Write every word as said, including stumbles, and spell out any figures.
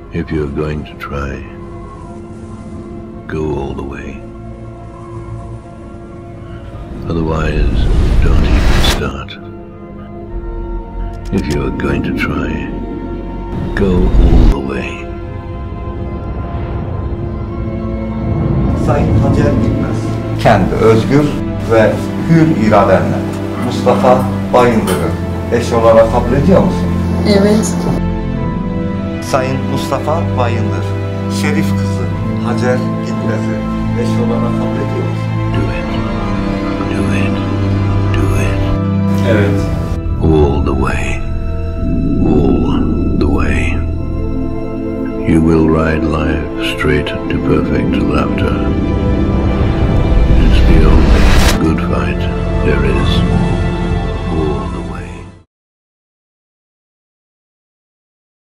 If you're going to try, go all the way. Otherwise, don't even start. If you're going to try, go all the way. Sayın Hacer Gitmez, kendi özgür ve hür iradenle Mustafa Bayındır'ı eş olarak kabul ediyor musun? Evet. Sayın Mustafa Bayındır, Şerif kızı Hacer Gitmez'i eş olarak kabul ediyor musun? Do it. Do it. Do it. Evet. All the way. All the way. You will ride life straight to perfect laughter. It's the only good fight there is.